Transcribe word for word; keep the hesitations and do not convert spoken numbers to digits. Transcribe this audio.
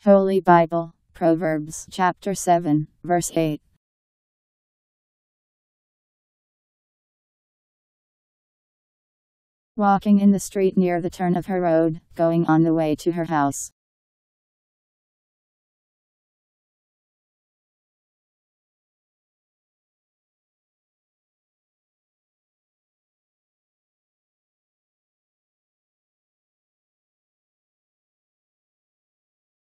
Holy Bible Proverbs Chapter seven, verse eight. Walking in the street near the turn of her road, going on the way to her house.